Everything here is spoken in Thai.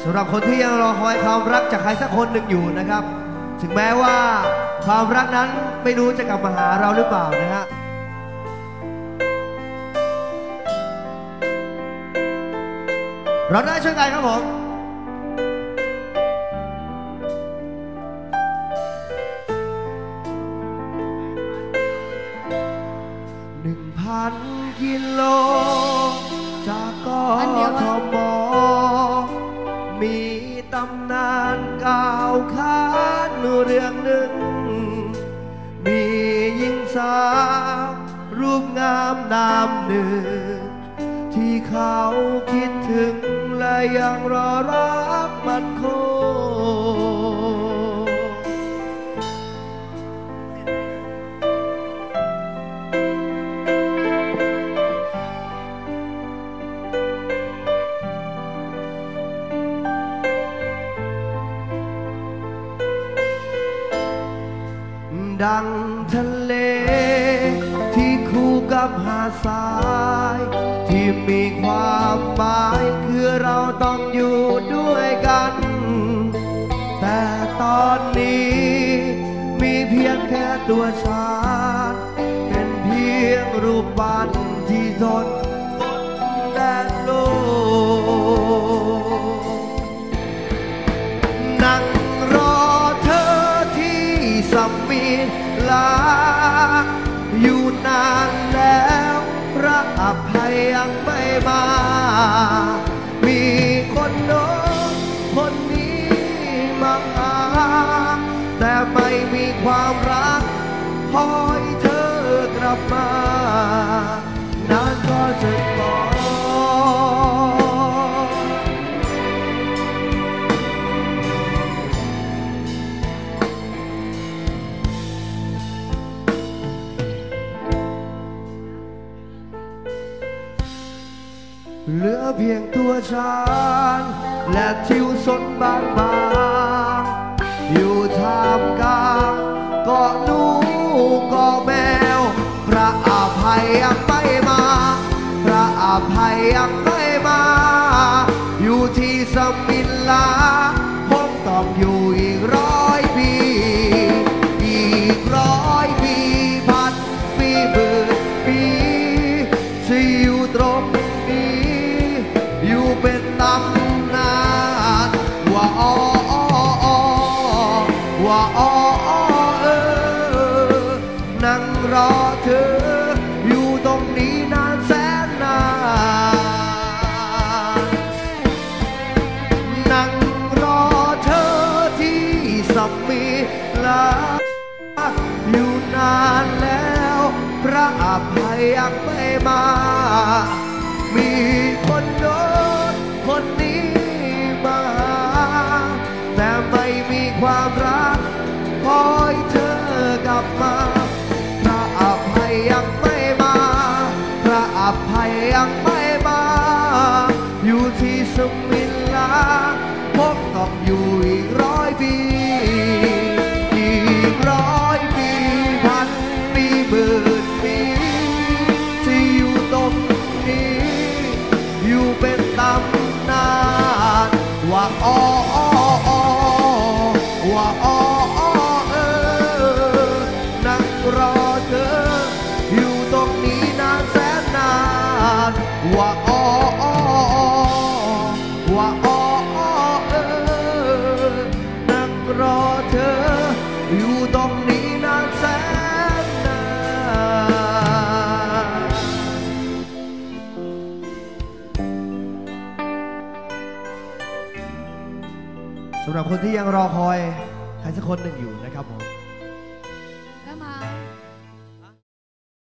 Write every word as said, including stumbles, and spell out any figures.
สำหรับคนที่ยังรอคอยความรักจากใครสักคนหนึ่งอยู่นะครับถึงแม้ว่าความรักนั้นไม่รู้จะกลับมาหาเราหรือเปล่านะฮะเราได้ช่วยกันครับผมหนึ่งพันกิโลจากกทมมีตำนานกล่าวขานเรื่องหนึ่งมีหญิงสาวรูปงามนามหนึ่งที่เขาคิดถึงและยังรอรักมันคงดังทะเลที่คู่กับหาดทรายที่มีความหมายคือเราต้องอยู่ด้วยกันแต่ตอนนี้มีเพียงแค่ตัวฉันเป็นเพียงรูปปั้นที่ทนฝนและลมนั่งรอเธอที่สมิลาอยู่นานแล้วพระอภัยยังไม่มามีคนโน้นคนนี้มาหาแต่ไม่มีความรักคอยเธอกลับมานานก็จะรอเหลือเพียงตัวฉันและทิวสนบางบางอยู่ท่ามกลางเกาะหนูเกาะแมวพระอภัยยังไม่มาพระอภัยยังไม่มาอยู่ที่สมิลาคงต้องอยู่อีกร้อยปีอีกร้อยปีพันปีหมื่นปีที่อยู่ตรงอยู่เป็นตำนานว่าอ้อว่าอ้อเออนั่งรอเธออยู่ตรงนี้นานแสนนานนั่งรอเธอที่สมิลาอยู่นานแล้วพระอภัยยังไม่มามีคนโน้นคนนี้มาแต่ไม่มีความรักคอยเธอกลับมาพระอภัยยังไม่มาพระอภัยยังไม่มาอยู่ที่สมิลาพบต้องอยู่อีกร้อยปีอีกร้อยปีพันปีหมื่นปีที่อยู่ตรงนี้อยู่เป็นตำนานว่าอ้อว่าอ้อเออนั่งรอเธออยู่ตรงนี้นานแสนนานว่าอ้อว่าอ้อเออนั่งรอเธออยู่ตรงนี้นานแสนนานสำหรับคนที่ยังรอคอยใครสักคนหนึ่งอยู่นะครับผม